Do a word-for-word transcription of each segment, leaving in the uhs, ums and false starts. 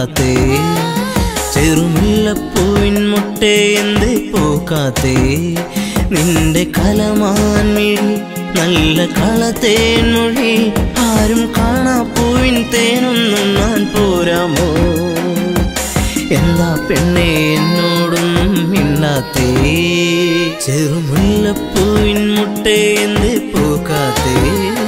മിണ്ടാത്തേ ചെറുമുല്ലപ്പൂവിൻ മുട്ടേ എന്തേ പൂക്കാത്തേ നിന്റെ കലമാൻ മിഴി നല്ല കളത്തേൻ മൊഴി ആരും കാണാ പൂവിൻ തേനൊന്നും ഞാൻ പോരാമോ എന്താ പെണ്ണേ എന്നോടൊന്നും മിണ്ടാത്തേ ചെറുമുല്ലപ്പൂവിൻ മുട്ടേ എന്തേ പൂക്കാത്തേ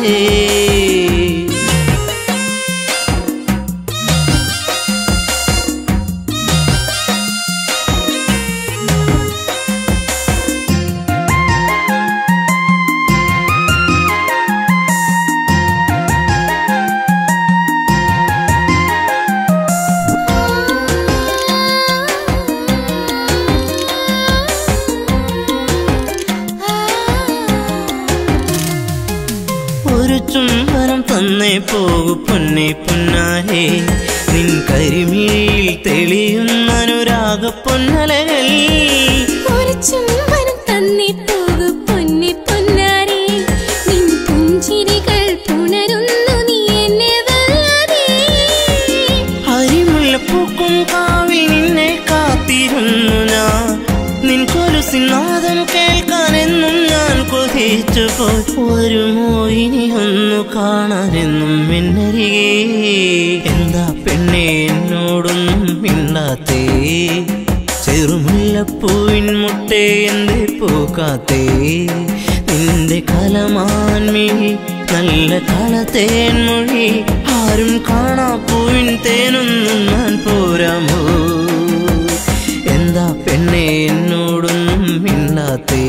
ചുംബനം തന്നേ പോകു പൊന്നേ പൊന്നാരേ നിൻ കരിമിഴിയിൽ തെളിയുന്ന അനുരാഗ പൊന്നലകൾ ഒരു ചുംബനം തന്നേ പോകു പൊന്നേ പൊന്നാരേ നിൻ പുഞ്ചിരികൾ പുണരുന്നു നീ എന്നെ വല്ലാതെ അരിമുല്ലപ്പൂക്കും കാവിൽ നിന്നെ കാത്തിരുന്നു ഞാൻ നിൻ കൊലുസിനാദം കേൾക്കാനെന്നും ഞാൻ കൊതിച്ചു പോയി വരുമോ ഇനിയൊന്നു കാണാനെന്നും എന്നരികെ എന്താ പെണ്ണേ എന്നോടൊന്നും മിണ്ടാത്തേ ചെറുമുല്ലപ്പൂവിൻ മുട്ടേ എന്തേ പൂക്കാത്തേ നിന്റെ കലമാൻ മിഴി നല്ല കളത്തേൻ മൊഴി ആരും കാണാ പൂവിൻ തേനൊന്നും ഞാൻ പോരാമോ എന്താ പെണ്ണേ എന്നോടൊന്നും മിണ്ടാത്തേ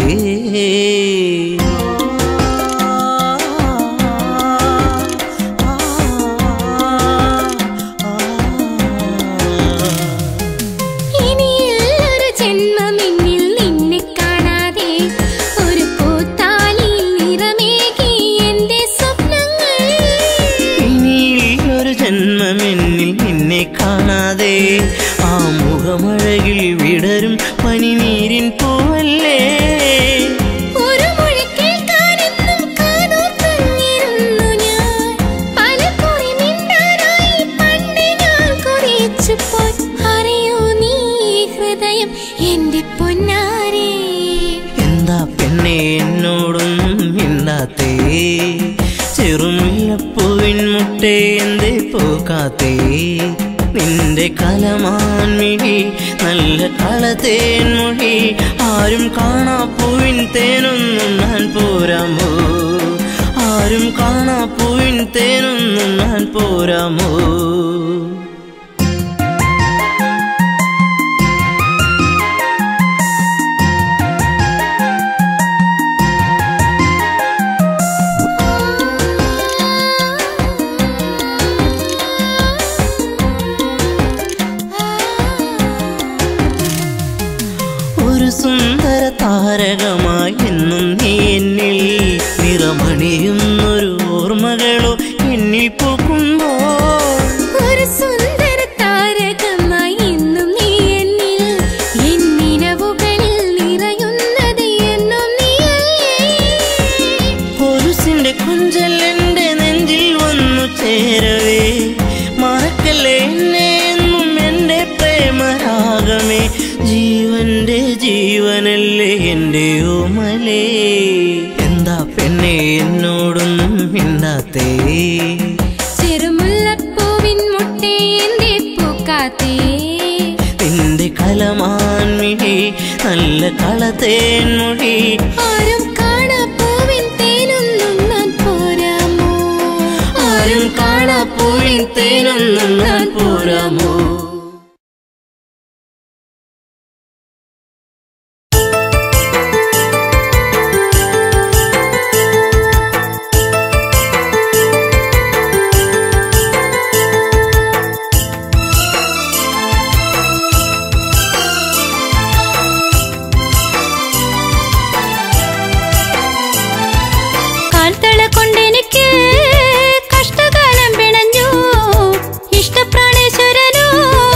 ജന്മമെന്നിൽ നിന്നെ കാണാതെ ആ മുഖമഴകിൽ വിടരും പനിനീരിൻ പൂവല്ലേ ഒരു മൊഴി കേൾക്കാനെന്നും കാതോർത്തിരുന്നു ഞാൻ പലകുറി മിണ്ടാനായി പണ്ട് ഞാൻ കൊതിച്ചു പോയി അറിയോ നീ ഹൃദയം എന്റെ പൊന്നാരേ എന്താ പെണ്ണേ എന്നോടൊന്നും മിണ്ടാത്തേ ചെറുമുല്ലപ്പൂവിൻ മുട്ടേ എന്തേ പൂക്കാത്തേ നിന്റെ കലമാൻ മിഴി നല്ല കളത്തേൻ മൊഴി ആരും കാണാ പൂവിൻ തേനൊന്നും ഞാൻ പോരാമോ ആരും കാണാ പൂവിൻ തേനൊന്നും ഞാൻ പോരാമോ സുന്ദര താരകമായി എന്നും നീ എന്നിൽ നിറമണിയുന്നൊരു ഓർമ്മകളോ എന്നിൽ പൂക്കുമ്പോൾ ഒരു സുന്ദര താരകമായി എന്നും നീ എന്നിൽ എന്നിനവുകളിൽ നിറയുന്നത് എന്നും നീയല്ലേ കൊലുസിന്റെ കൊഞ്ചൽ എന്റെ നെഞ്ചിൽ വന്നു ചേരവേ മറക്കല്ലേ എന്നെ എന്നും എന്റെ പ്രേമരാഗമേ ജീവന്റെ ജീവനല്ലേ എന്റെ ഓമലേ എന്താ പെണ്ണേ എന്നോടൊന്നും മിണ്ടാത്തേ ചെറുമുല്ലപ്പൂവിൻ മുട്ടേ എന്തേ പൂക്കാത്തേ നിന്റെ കലമാൻ മിഴി നല്ല കളത്തേൻ മൊഴി ആരും കാണാ പൂവിൻ തേനൊന്നും ഞാൻ പോരാമോ ആരും കാണാ പൂവിൻ തേനൊന്നും ഞാൻ പോരാമോ കഷ്ടകാലം പിണഞ്ഞു ഇഷ്ടപ്രാണേശ്വരനോ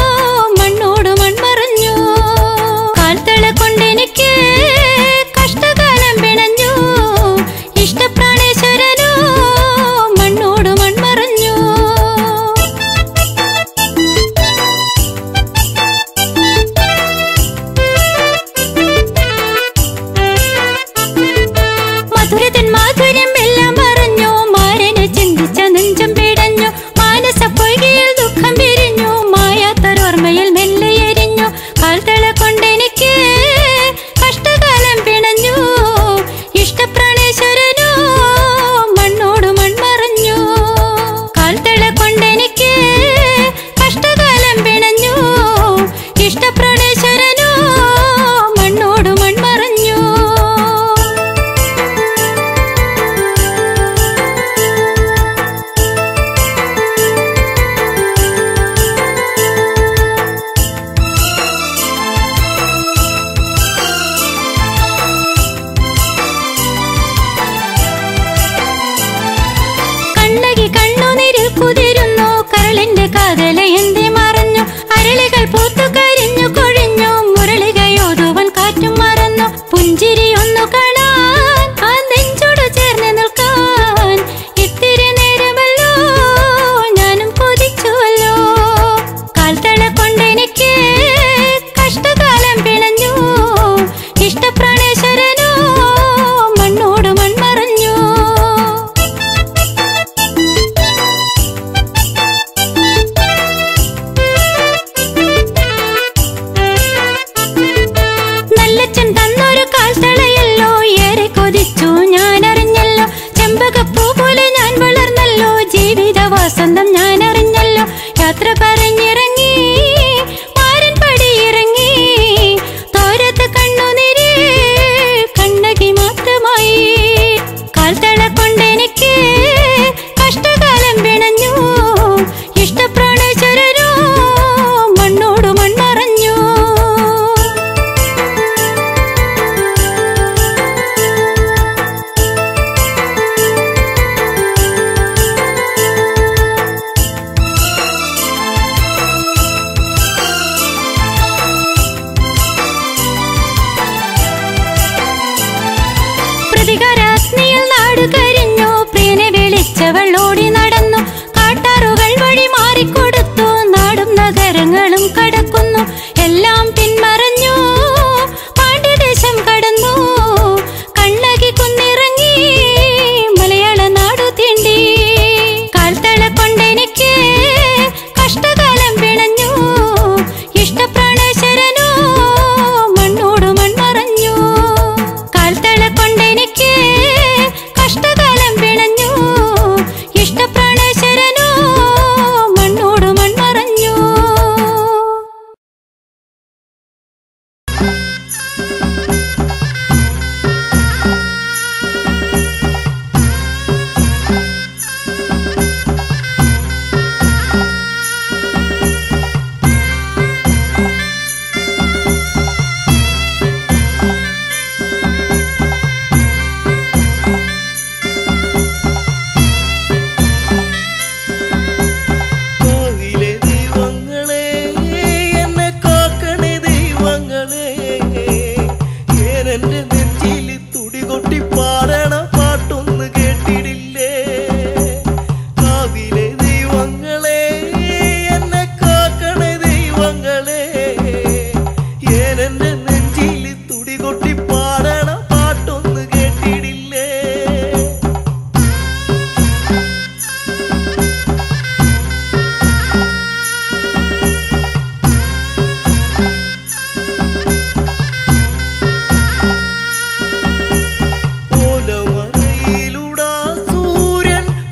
കാക്കകൾ ഓടി നടന്നു, കാട്ടാറുകൾ വഴി മാറിക്കൊടുത്തു, നാടും നഗരങ്ങളും കടക്കുന്നു, എല്ലാം പിന്മറഞ്ഞു, പാണ്ഡ്യദേശം കടന്നു, കണ്ണകി കുന്നിറങ്ങി മലയാള നാടു തീണ്ടി. കാൽത്തള കൊണ്ടെനിക്ക് കഷ്ടകാലം പിണഞ്ഞു, ഇഷ്ടപ്രാണേശ്വരനോ മണ്ണോട് മൺമറഞ്ഞു. കാൽത്തള കൊണ്ടെനിക്ക് കഷ്ടകാലം പിണഞ്ഞു, ഇഷ്ടപ്രാണേശ്വരനോ മണ്ണോട് മൺമറഞ്ഞു.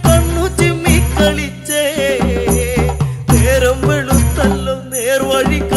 വഴി